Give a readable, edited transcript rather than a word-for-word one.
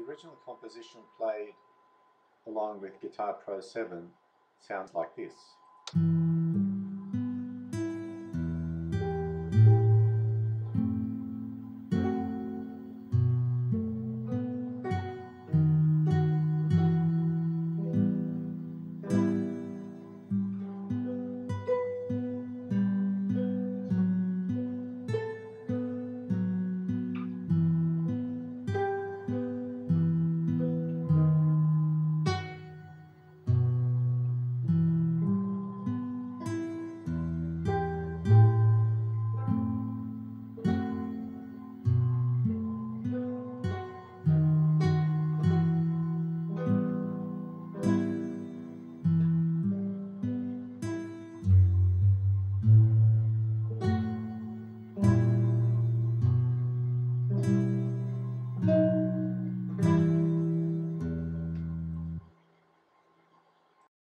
original composition played along with Guitar Pro 7 sounds like this.